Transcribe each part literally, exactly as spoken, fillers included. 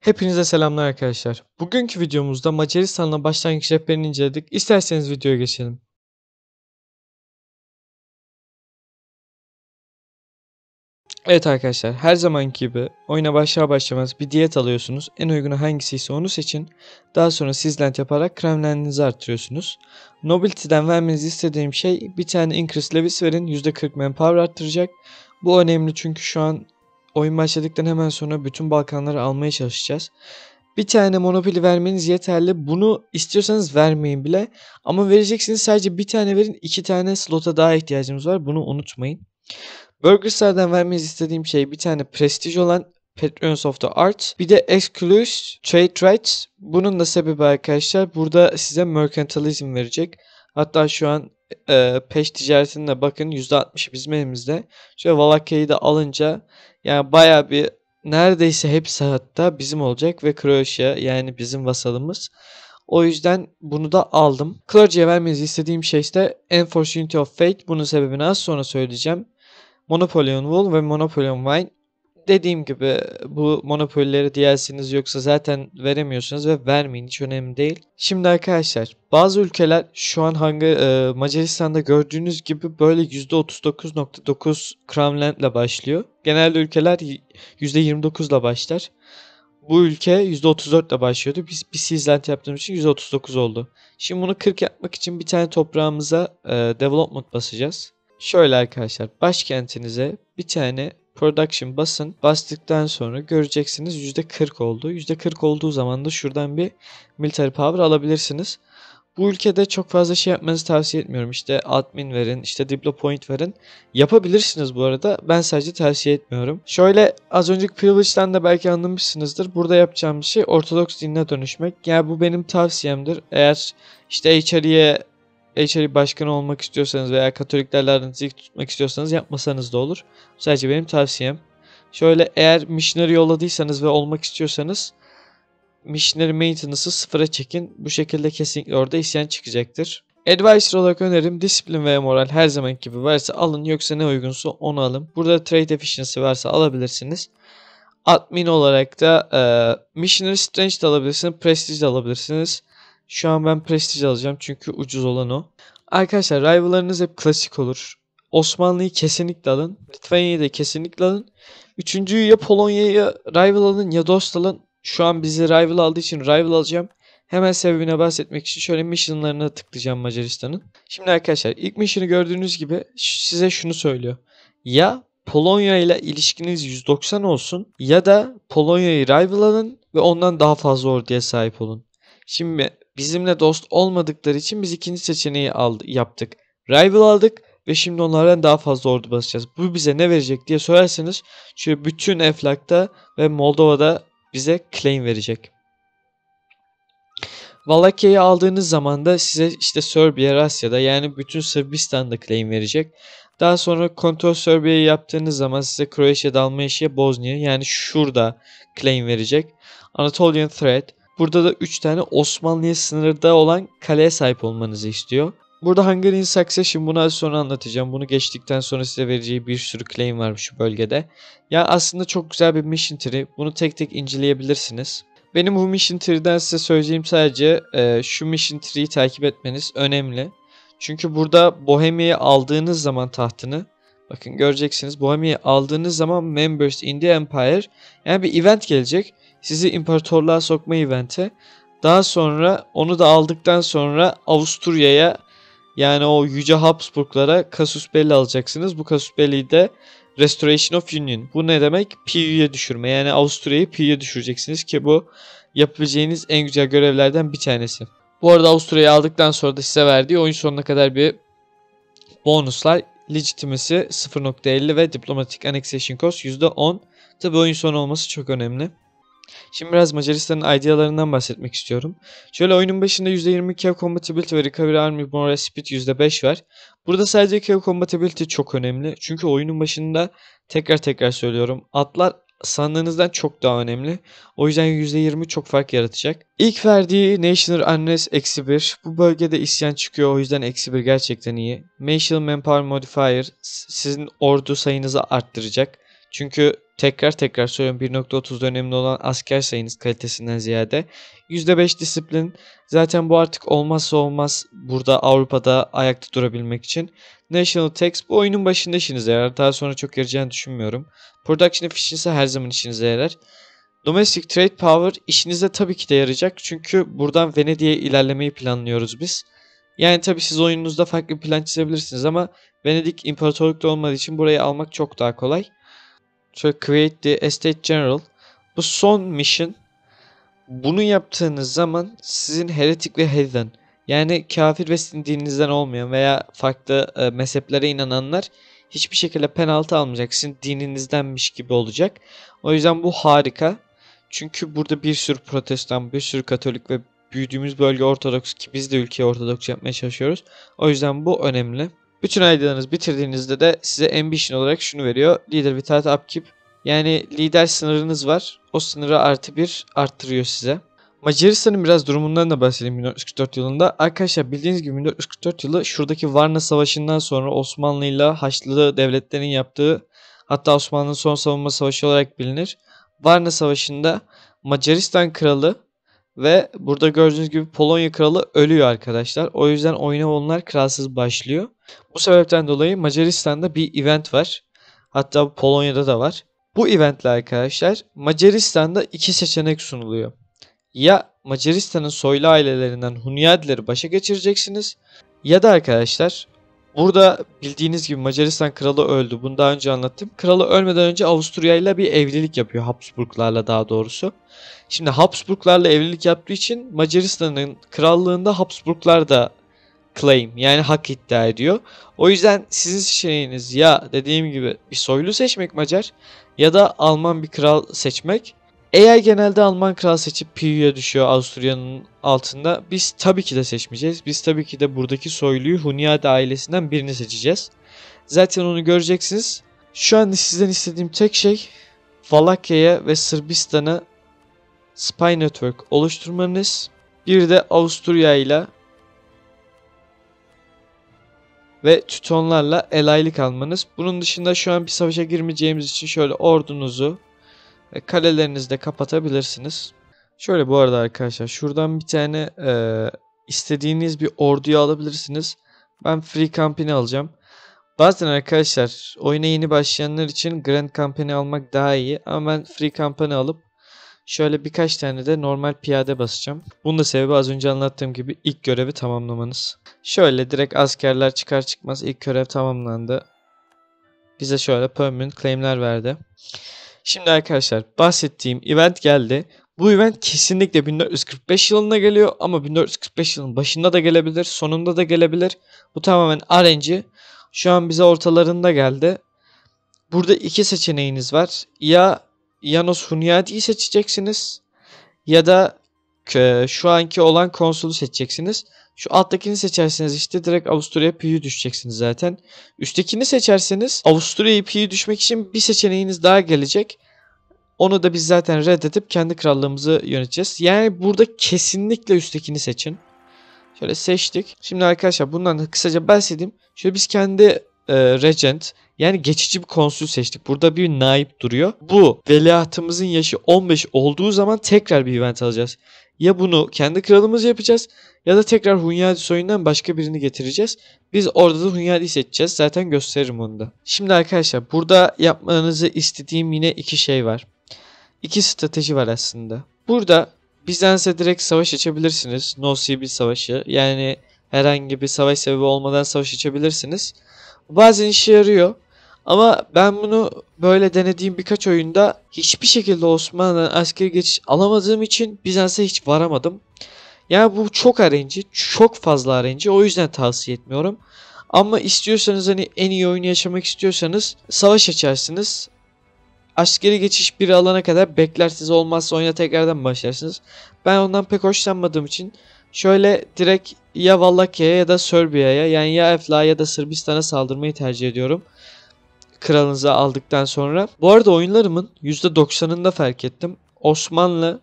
Hepinize selamlar arkadaşlar. Bugünkü videomuzda Macaristan'la başlangıç rehberini inceledik. İsterseniz videoya geçelim. Evet arkadaşlar, her zamanki gibi oyuna başlar başlamaz bir diyet alıyorsunuz. En uygunu hangisiyse onu seçin. Daha sonra sizland yaparak kremleninizi arttırıyorsunuz. Nobility'den vermenizi istediğim şey bir tane increase levis verin. yüzde kırk manpower arttıracak. Bu önemli çünkü şu an oyun başladıktan hemen sonra bütün Balkanları almaya çalışacağız. Bir tane Monopoly vermeniz yeterli. Bunu istiyorsanız vermeyin bile. Ama vereceksiniz, sadece bir tane verin. İki tane slota daha ihtiyacımız var. Bunu unutmayın. Burgers'lardan vermenizi istediğim şey bir tane Prestige olan Patrons of the Arts. Bir de Exclusive Trade Rights. Bunun da sebebi arkadaşlar, burada size Mercantilism verecek. Hatta şu an e, peş ticaretine bakın, yüzde altmışı bizim elimizde. Şöyle Valakya'yı da alınca yani baya bir, neredeyse hepsi hatta bizim olacak ve Kroaşya yani bizim vasalımız. O yüzden bunu da aldım. Clergy'e vermenizi istediğim şey ise Enforce Unity of Fate. Bunun sebebini az sonra söyleyeceğim. Monopoly on Wool ve Monopoly on Wine. Dediğim gibi bu Monopoly'leri D L C'niz yoksa zaten veremiyorsunuz ve vermeyin, hiç önemli değil. Şimdi arkadaşlar, bazı ülkeler şu an hangi e, Macaristan'da gördüğünüz gibi böyle yüzde otuz dokuz nokta dokuz Crown Land ile başlıyor. Genelde ülkeler yüzde yirmi dokuz ile başlar. Bu ülke yüzde otuz dört ile başlıyordu. Biz bir Seasland yaptığımız için yüzde otuz dokuz oldu. Şimdi bunu kırk yapmak için bir tane toprağımıza e, Development basacağız. Şöyle arkadaşlar, başkentinize bir tane Production basın. Bastıktan sonra göreceksiniz yüzde kırk oldu. yüzde kırk olduğu zaman da şuradan bir Military Power alabilirsiniz. Bu ülkede çok fazla şey yapmanızı tavsiye etmiyorum. İşte admin verin, işte Diplo Point verin. Yapabilirsiniz bu arada. Ben sadece tavsiye etmiyorum. Şöyle, az önceki Privilege'den de belki anlamışsınızdır. Burada yapacağım şey Ortodoks dinine dönüşmek. Yani bu benim tavsiyemdir. Eğer işte H R'ye H R başkanı olmak istiyorsanız veya Katoliklerle aranızı iyi tutmak istiyorsanız yapmasanız da olur. Sadece benim tavsiyem. Şöyle, eğer missionary yolladıysanız ve olmak istiyorsanız missionary maintenance'ı sıfıra çekin. Bu şekilde kesinlikle orada isyan çıkacaktır. Advisor olarak önerim, disiplin ve moral her zaman gibi varsa alın, yoksa ne uygunsa onu alın. Burada trade efficiency varsa alabilirsiniz. Admin olarak da e, missionary strength de alabilirsiniz, prestige de alabilirsiniz. Şu an ben prestige alacağım çünkü ucuz olan o. Arkadaşlar, rival'larınız hep klasik olur. Osmanlı'yı kesinlikle alın. Litvanya'yı da kesinlikle alın. Üçüncüyü ya Polonya'yı rival alın ya dost alın. Şu an bizi rival aldığı için rival alacağım. Hemen sebebine bahsetmek için şöyle missionlarına tıklayacağım Macaristan'ın. Şimdi arkadaşlar, ilk mission'ı gördüğünüz gibi size şunu söylüyor. Ya Polonya ile ilişkiniz yüz doksan olsun ya da Polonya'yı rival alın ve ondan daha fazla orduya sahip olun. Şimdi bizimle dost olmadıkları için biz ikinci seçeneği aldı, yaptık. Rival aldık ve şimdi onlardan daha fazla ordu basacağız. Bu bize ne verecek diye sorarsanız, şöyle bütün Eflak'ta ve Moldova'da bize claim verecek. Valakya'yı aldığınız zaman da size işte Serbiya, Rasya'da yani bütün Sırbistan'da claim verecek. Daha sonra kontrol Serbia'yı yaptığınız zaman size Kroaşya, Dalmaçya, Bosnya yani şurada claim verecek. Anatolian Threat. Burada da üç tane Osmanlı'ya sınırda olan kaleye sahip olmanızı istiyor. Burada Hungarian Succession, bunu az sonra anlatacağım. Bunu geçtikten sonra size vereceği bir sürü claim var şu bölgede. Ya yani aslında çok güzel bir mission tree. Bunu tek tek inceleyebilirsiniz. Benim bu mission tree'den size söyleyeceğim sadece e, şu mission tree'yi takip etmeniz önemli. Çünkü burada Bohemia'yı aldığınız zaman tahtını, bakın göreceksiniz, Bohemia'yı aldığınız zaman Members in the Empire yani bir event gelecek. Sizi imparatorluğa sokma eventi. Daha sonra onu da aldıktan sonra Avusturya'ya yani o Yüce Habsburglara Casus Belli alacaksınız. Bu Casus Belli'yi de Restoration of Union. Bu ne demek? P U'ya düşürme. Yani Avusturya'yı P U'ya düşüreceksiniz ki bu yapabileceğiniz en güzel görevlerden bir tanesi. Bu arada Avusturya'yı aldıktan sonra da size verdiği oyun sonuna kadar bir bonuslar. Legitimacy sıfır nokta elli ve Diplomatic Annexation Cost yüzde on. Tabi oyun sonu olması çok önemli. Şimdi biraz Macaristan'ın idealarından bahsetmek istiyorum. Şöyle, oyunun başında yüzde yirmi K Compatibility ve Recovery Army Moral Speed yüzde beş var. Burada sadece K Compatibility çok önemli. Çünkü oyunun başında tekrar tekrar söylüyorum, atlar sandığınızdan çok daha önemli. O yüzden yüzde yirmi çok fark yaratacak. İlk verdiği National Unrest eksi bir. Bu bölgede isyan çıkıyor, o yüzden eksi bir gerçekten iyi. National Manpower Modifier sizin ordu sayınızı arttıracak. Çünkü tekrar tekrar söylüyorum, bir nokta otuzda önemli olan asker sayınız kalitesinden ziyade. yüzde beş disiplin zaten bu artık olmazsa olmaz burada Avrupa'da ayakta durabilmek için. National Tax bu oyunun başında işinize yarar. Daha sonra çok yarayacağını düşünmüyorum. Production Efficiency her zaman işinize yarar. Domestic Trade Power işinize tabii ki de yarayacak. Çünkü buradan Venedik'e ilerlemeyi planlıyoruz biz. Yani tabii siz oyununuzda farklı bir plan çizebilirsiniz ama Venedik imparatorlukta olmadığı için burayı almak çok daha kolay. Şöyle Create the Estate General. Bu son mission. Bunu yaptığınız zaman sizin heretik ve heathen, yani kafir ve sizin dininizden olmayan veya farklı e, mezheplere inananlar hiçbir şekilde penaltı almayacak. Sizin dininizdenmiş gibi olacak. O yüzden bu harika. Çünkü burada bir sürü protestan, bir sürü katolik ve büyüdüğümüz bölge Ortodoks, ki biz de ülkeyi Ortodoks yapmaya çalışıyoruz. O yüzden bu önemli. Bütün aydalarınızı bitirdiğinizde de size ambition olarak şunu veriyor. Leader without upkeep. Yani lider sınırınız var. O sınırı artı bir arttırıyor size. Macaristan'ın biraz durumundan da bahsedeyim bin dört yüz kırk dört yılında. Arkadaşlar bildiğiniz gibi bin dört yüz kırk dört yılı şuradaki Varna Savaşı'ndan sonra Osmanlı ile Haçlı devletlerin yaptığı, hatta Osmanlı'nın son savunma savaşı olarak bilinir. Varna Savaşı'nda Macaristan kralı ve burada gördüğünüz gibi Polonya kralı ölüyor arkadaşlar. O yüzden oyuna onlar kralsız başlıyor. Bu sebepten dolayı Macaristan'da bir event var. Hatta Polonya'da da var. Bu eventle arkadaşlar Macaristan'da iki seçenek sunuluyor. Ya Macaristan'ın soylu ailelerinden Hunyadileri başa geçireceksiniz, ya da arkadaşlar burada bildiğiniz gibi Macaristan kralı öldü. Bunu daha önce anlattım. Kralı ölmeden önce Avusturya ile bir evlilik yapıyor. Habsburglarla daha doğrusu. Şimdi Habsburglarla evlilik yaptığı için Macaristan'ın krallığında Habsburglar da claim, yani hak iddia ediyor. O yüzden sizin seçeneğiniz ya dediğim gibi bir soylu seçmek Macar ya da Alman bir kral seçmek. Eğer genelde Alman kral seçip Piyu'ya düşüyor Avusturya'nın altında, biz tabii ki de seçmeyeceğiz. Biz tabii ki de buradaki soyluyu Hunyadi ailesinden birini seçeceğiz. Zaten onu göreceksiniz. Şu anda sizden istediğim tek şey Valakya'ya ve Sırbistan'a Spy Network oluşturmanız. Bir de Avusturya ile ve Tütonlarla elaylık almanız. Bunun dışında şu an bir savaşa girmeyeceğimiz için şöyle ordunuzu ve kalelerinizi de kapatabilirsiniz. Şöyle bu arada arkadaşlar şuradan bir tane e, istediğiniz bir orduyu alabilirsiniz. Ben Free Company alacağım. Bazen arkadaşlar oyuna yeni başlayanlar için Grand Company almak daha iyi. Ama ben Free Company alıp şöyle birkaç tane de normal piyade basacağım. Bunun da sebebi az önce anlattığım gibi ilk görevi tamamlamanız. Şöyle direkt askerler çıkar çıkmaz ilk görev tamamlandı. Bize şöyle permanent claim'ler verdi. Şimdi arkadaşlar bahsettiğim event geldi. Bu event kesinlikle bin dört yüz kırk beş yılına geliyor ama bin dört yüz kırk beş yılının başında da gelebilir, sonunda da gelebilir. Bu tamamen R N G. Şu an bize ortalarında geldi. Burada iki seçeneğiniz var. Ya Janos Hunyadi'yi seçeceksiniz ya da şu anki olan konsolu seçeceksiniz. Şu alttakini seçerseniz işte direkt Avusturya Pi'yi düşeceksiniz zaten. Üsttekini seçerseniz Avusturya Pi'yi düşmek için bir seçeneğiniz daha gelecek. Onu da biz zaten reddedip kendi krallığımızı yöneteceğiz. Yani burada kesinlikle üsttekini seçin. Şöyle seçtik. Şimdi arkadaşlar bundan da kısaca bahsedeyim. Şöyle biz kendi e, regent, yani geçici bir konsül seçtik. Burada bir naip duruyor. Bu veliahtımızın yaşı on beş olduğu zaman tekrar bir event alacağız. Ya bunu kendi kralımız yapacağız ya da tekrar Hunyadi soyundan başka birini getireceğiz. Biz orada da Hunyadi'yi seçeceğiz. Zaten gösteririm onu da. Şimdi arkadaşlar burada yapmanızı istediğim yine iki şey var. İki strateji var aslında. Burada Bizans'a direkt savaş açabilirsiniz. No civil savaşı. Yani herhangi bir savaş sebebi olmadan savaş açabilirsiniz. Bazen işe yarıyor. Ama ben bunu böyle denediğim birkaç oyunda hiçbir şekilde Osmanlı'dan askeri geçiş alamadığım için Bizans'a hiç varamadım. Yani bu çok R N G, çok fazla R N G, o yüzden tavsiye etmiyorum. Ama istiyorsanız, hani en iyi oyunu yaşamak istiyorsanız savaş açarsınız. Askeri geçiş bir alana kadar beklersiniz, olmazsa oyuna tekrardan başlarsınız. Ben ondan pek hoşlanmadığım için şöyle direkt ya Valakya'ya ya da Serbia'ya, yani ya Efla ya da Sırbistan'a saldırmayı tercih ediyorum. Kralınızı aldıktan sonra. Bu arada oyunlarımın yüzde doksanında fark ettim. Osmanlı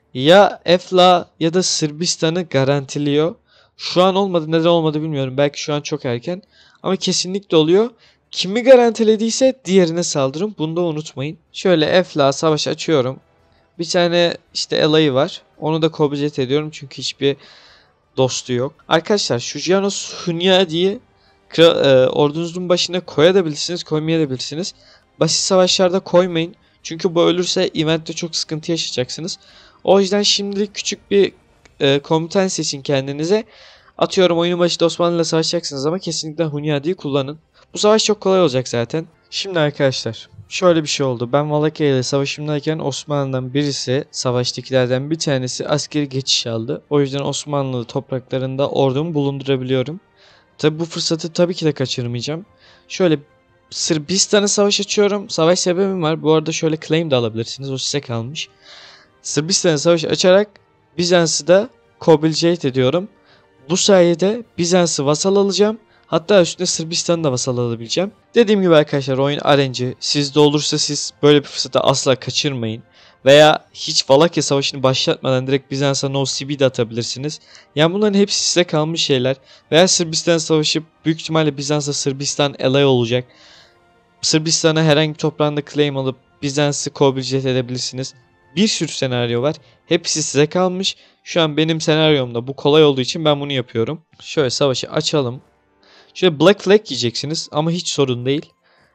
ya Efla ya da Sırbistan'ı garantiliyor. Şu an olmadı, neden olmadı bilmiyorum. Belki şu an çok erken. Ama kesinlikle oluyor. Kimi garantilediyse diğerine saldırın. Bunu da unutmayın. Şöyle Efla savaş açıyorum. Bir tane işte alayı var. Onu da kobjet ediyorum çünkü hiçbir dostu yok. Arkadaşlar şu Janos Hunyadi'yi e, ordunuzun başına koyabilirsiniz, koymayabilirsiniz. Basit savaşlarda koymayın. Çünkü bu ölürse eventte çok sıkıntı yaşayacaksınız. O yüzden şimdilik küçük bir e, komutan seçin kendinize. Atıyorum oyunun başında Osmanlı ile savaşacaksınız ama kesinlikle Hunyadi'yi kullanın. Bu savaş çok kolay olacak zaten. Şimdi arkadaşlar şöyle bir şey oldu. Ben Valakya ile savaşımdayken Osmanlı'dan birisi, savaştakilerden bir tanesi askeri geçiş aldı. O yüzden Osmanlı topraklarında ordumu bulundurabiliyorum. Tabi bu fırsatı tabii ki de kaçırmayacağım. Şöyle Sırbistan'a savaş açıyorum. Savaş sebebim var. Bu arada şöyle claim de alabilirsiniz. O size kalmış. Sırbistan'a savaş açarak Bizans'ı da Kobiljate ediyorum. Bu sayede Bizans'ı vasal alacağım. Hatta üstüne Sırbistan'ı da vasal alabileceğim. Dediğim gibi arkadaşlar oyun R N G. Sizde olursa siz böyle bir fırsatı asla kaçırmayın. Veya hiç Valakya Savaşı'nı başlatmadan direkt Bizans'a no C B de atabilirsiniz. Yani bunların hepsi size kalmış şeyler. Veya Sırbistan Savaşı büyük ihtimalle Bizans'la Sırbistan ally olacak. Sırbistan'a herhangi bir toprağında claim alıp Bizans'ı Kobiljate edebilirsiniz. Bir sürü senaryo var. Hepsi size kalmış. Şu an benim senaryomda bu kolay olduğu için ben bunu yapıyorum. Şöyle savaşı açalım. Şöyle Black Flag yiyeceksiniz ama hiç sorun değil.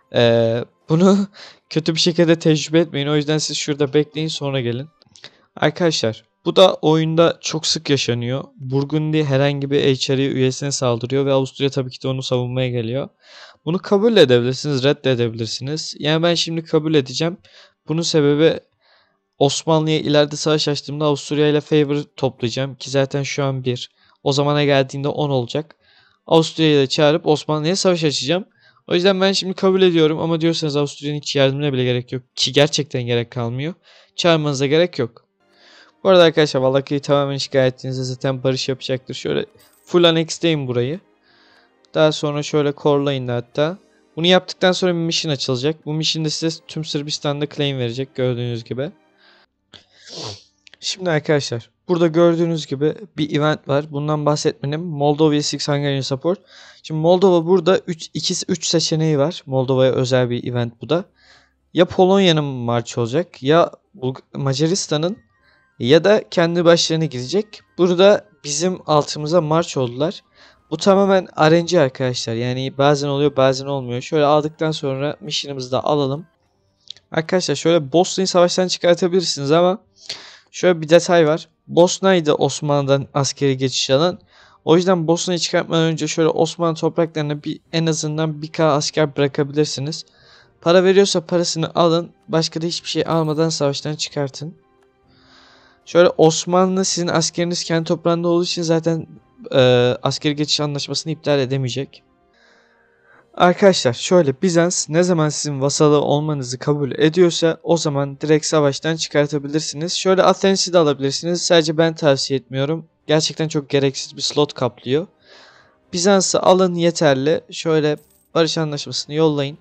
Ee, bunu kötü bir şekilde tecrübe etmeyin. O yüzden siz şurada bekleyin sonra gelin. Arkadaşlar bu da oyunda çok sık yaşanıyor. Burgundy herhangi bir H R üyesine saldırıyor ve Avusturya tabii ki de onu savunmaya geliyor. Bunu kabul edebilirsiniz, reddedebilirsiniz. Yani ben şimdi kabul edeceğim. Bunun sebebi Osmanlı'ya ileride savaş açtığımda Avusturya ile favor toplayacağım ki zaten şu an bir. O zamana geldiğinde on olacak. Avusturya'yı da çağırıp Osmanlı'ya savaş açacağım. O yüzden ben şimdi kabul ediyorum ama diyorsanız Avusturya'nın hiç yardımına bile gerek yok ki gerçekten gerek kalmıyor. Çağırmanıza gerek yok. Bu arada arkadaşlar Valakya'yı tamamen işgal ettiğinizde zaten barış yapacaktır. Şöyle full annex'teyim burayı. Daha sonra şöyle korlayın da hatta. Bunu yaptıktan sonra bir mission açılacak. Bu mission'da size tüm Sırbistan'da claim verecek gördüğünüz gibi. Şimdi arkadaşlar burada gördüğünüz gibi bir event var. Bundan bahsetmedim. Moldova Six Hungarian Support. Şimdi Moldova burada üç üç seçeneği var. Moldova'ya özel bir event bu da. Ya Polonya'nın marşı olacak ya Macaristan'ın ya da kendi başlarına gidecek. Burada bizim altımıza marş oldular. Bu tamamen R N G arkadaşlar. Yani bazen oluyor bazen olmuyor. Şöyle aldıktan sonra mission'ımızı da alalım. Arkadaşlar şöyle Bosna'yı savaştan çıkartabilirsiniz ama şöyle bir detay var. Bosna'ydı Osmanlı'dan askeri geçiş alan. O yüzden Bosna'yı çıkartmadan önce şöyle Osmanlı topraklarına bir en azından bir K asker bırakabilirsiniz. Para veriyorsa parasını alın. Başka da hiçbir şey almadan savaştan çıkartın. Şöyle Osmanlı sizin askeriniz kendi toprağında olduğu için zaten e, askeri geçiş anlaşmasını iptal edemeyecek. Arkadaşlar şöyle Bizans ne zaman sizin vasalı olmanızı kabul ediyorsa o zaman direkt savaştan çıkartabilirsiniz. Şöyle Athens'i de alabilirsiniz. Sadece ben tavsiye etmiyorum. Gerçekten çok gereksiz bir slot kaplıyor. Bizans'ı alın yeterli. Şöyle barış anlaşmasını yollayın.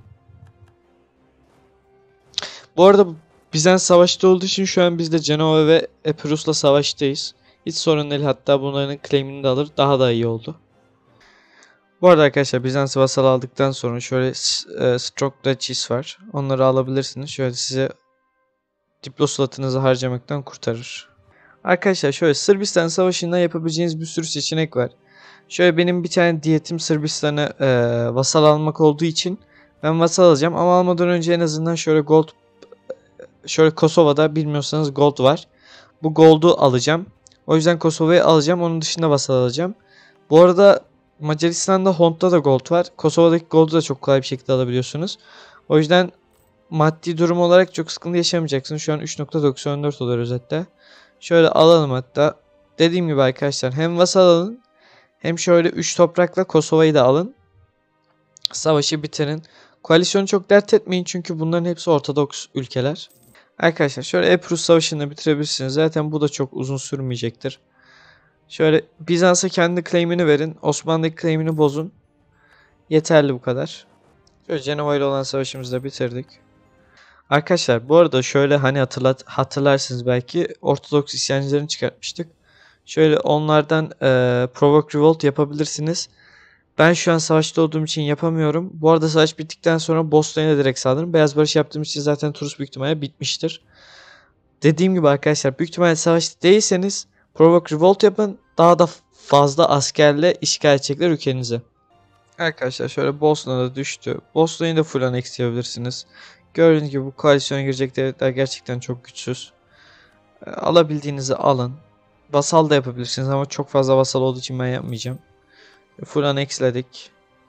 Bu arada Bizans savaşta olduğu için şu an biz de Cenova ve Epirus'la savaştayız. Hiç sorun değil, hatta bunların claim'ini de alır daha da iyi oldu. Bu arada arkadaşlar Bizans'ı vasal aldıktan sonra şöyle e, Stroke Duchies var. Onları alabilirsiniz. Şöyle size diplo slotınızı harcamaktan kurtarır. Arkadaşlar şöyle Sırbistan savaşında yapabileceğiniz bir sürü seçenek var. Şöyle benim bir tane diyetim Sırbistan'a e, vasal almak olduğu için ben vasal alacağım. Ama almadan önce en azından şöyle gold, şöyle Kosova'da bilmiyorsanız gold var. Bu gold'u alacağım. O yüzden Kosova'yı alacağım. Onun dışında vasal alacağım. Bu arada Macaristan'da Hond'da da gold var. Kosova'daki gold'u da çok kolay bir şekilde alabiliyorsunuz. O yüzden maddi durum olarak çok sıkıntı yaşamayacaksınız. Şu an üç nokta doksan dört oluyor özette. Şöyle alalım hatta. Dediğim gibi arkadaşlar hem vasal alın hem şöyle üç toprakla Kosova'yı da alın. Savaşı bitirin. Koalisyonu çok dert etmeyin çünkü bunların hepsi Ortodoks ülkeler. Arkadaşlar şöyle Eprus Savaşı'nı bitirebilirsiniz. Zaten bu da çok uzun sürmeyecektir. Şöyle Bizans'a kendi claim'ini verin. Osmanlı'daki claim'ini bozun. Yeterli bu kadar. Şöyle Cenova ile olan savaşımızı da bitirdik. Arkadaşlar bu arada şöyle hani hatırlat hatırlarsınız belki Ortodoks isyancılarını çıkartmıştık. Şöyle onlardan e, Provoke Revolt yapabilirsiniz. Ben şu an savaşta olduğum için yapamıyorum. Bu arada savaş bittikten sonra Boston'a direkt saldırırım. Beyaz barış yaptığım için zaten Turus büyük ihtimalle bitmiştir. Dediğim gibi arkadaşlar, büyük ihtimalle savaşta değilseniz Provoke Revolt yapın. Daha da fazla askerle işgal edecekler ülkenizi. Arkadaşlar şöyle Bosna'da düştü. Bosna'yı da full annex yapabilirsiniz. Gördüğünüz gibi bu koalisyona girecek devletler gerçekten çok güçsüz. E, alabildiğinizi alın. Vasal da yapabilirsiniz ama çok fazla vasal olduğu için ben yapmayacağım. Full annexledik.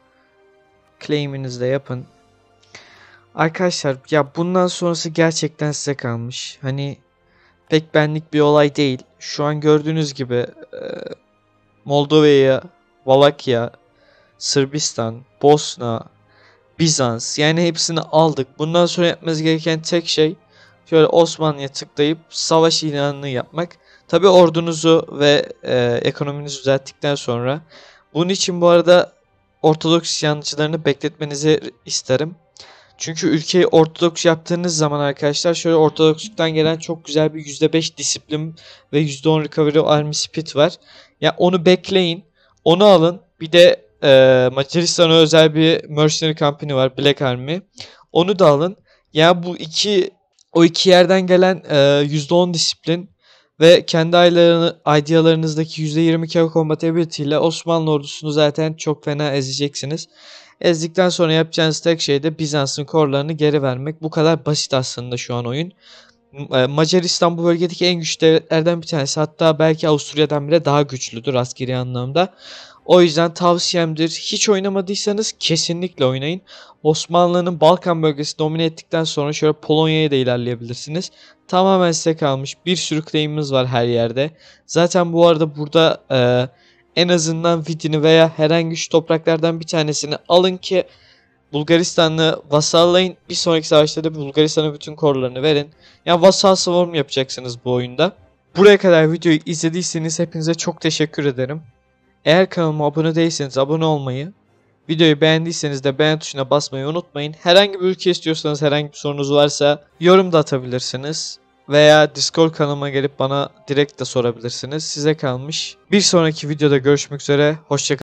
Claim'inizi de yapın. Arkadaşlar ya bundan sonrası gerçekten size kalmış. Hani pek benlik bir olay değil. Şu an gördüğünüz gibi e, Moldova'ya, Valakya, Sırbistan, Bosna, Bizans, yani hepsini aldık. Bundan sonra yapmanız gereken tek şey şöyle Osmanlı'ya tıklayıp savaş ilanını yapmak. Tabi ordunuzu ve e, ekonominizi düzelttikten sonra. Bunun için bu arada Ortodoks isyancılarını bekletmenizi isterim. Çünkü ülkeyi Ortodoks yaptığınız zaman arkadaşlar şöyle Ortodoksluktan gelen çok güzel bir yüzde beş disiplin ve yüzde on recovery army speed var. Ya onu bekleyin. Onu alın. Bir de e, Macaristan'a özel bir mercenary company var, Black Army. Onu da alın. Ya bu iki o iki yerden gelen e, yüzde on disiplin ve kendi aylarını, idealarınızdaki yüzde yirmi carry combat ability ile Osmanlı ordusunu zaten çok fena ezeceksiniz. Ezdikten sonra yapacağınız tek şey de Bizans'ın korlarını geri vermek. Bu kadar basit aslında şu an oyun. Macaristan bu bölgedeki en güçlü devletlerden bir tanesi. Hatta belki Avusturya'dan bile daha güçlüdür askeri anlamda. O yüzden tavsiyemdir. Hiç oynamadıysanız kesinlikle oynayın. Osmanlı'nın Balkan bölgesi domine ettikten sonra şöyle Polonya'ya da ilerleyebilirsiniz. Tamamen size kalmış. Bir sürü claim'imiz var her yerde. Zaten bu arada burada e, en azından Vidin'i veya herhangi şu topraklardan bir tanesini alın ki Bulgaristan'la vasallayın. Bir sonraki savaşta da Bulgaristan'a bütün korlarını verin. Yani vasal savunma yapacaksınız bu oyunda. Buraya kadar videoyu izlediyseniz hepinize çok teşekkür ederim. Eğer kanalıma abone değilseniz abone olmayı, videoyu beğendiyseniz de beğen tuşuna basmayı unutmayın. Herhangi bir ülke istiyorsanız, herhangi bir sorunuz varsa yorum da atabilirsiniz. Veya Discord kanalıma gelip bana direkt de sorabilirsiniz. Size kalmış. Bir sonraki videoda görüşmek üzere. Hoşça kalın.